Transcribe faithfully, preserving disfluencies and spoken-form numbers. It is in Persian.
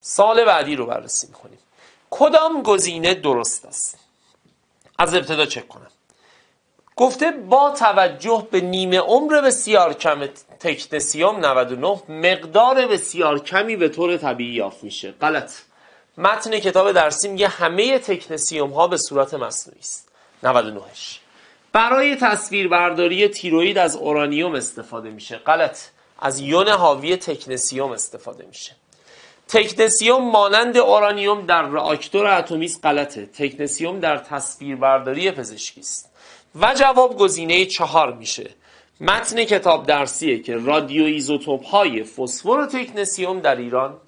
سال بعدی رو بررسی میکنیم. کدام گزینه درست است؟ از ابتدا چک کنم. گفته با توجه به نیمه عمر بسیار کم تکنسیم نود و نه مقدار بسیار کمی به طور طبیعی یافت میشه. غلط. متن کتاب درسی میگه همه تکنسیم ها به صورت مصنوعی است. نود و نهش برای تصویربرداری تیروئید از اورانیوم استفاده میشه. غلط. از یون حاوی تکنسیم استفاده میشه. تکنسیم مانند اورانیوم در راکتور اتمی است. غلطه. تکنسیم در تصویربرداری پزشکی است. و جواب گزینه چهار میشه. متن کتاب درسیه که رادیو ایزوتوپ های فسفر و تکنسیم در ایران